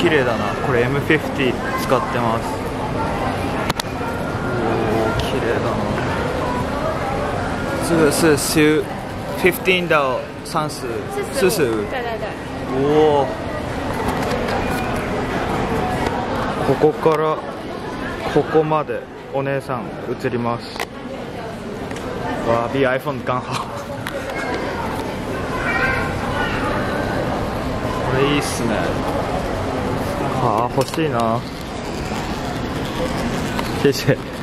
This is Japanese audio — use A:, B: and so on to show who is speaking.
A: 綺麗だな。これ M50 使ってます。おー、綺麗だな。这个是15到30、45。
B: 对对对。
A: おお。ここからここまでお姉さん映ります。わあ、比 iPhone 刚好。これいいっすね。はあ、欲しいな。谢谢。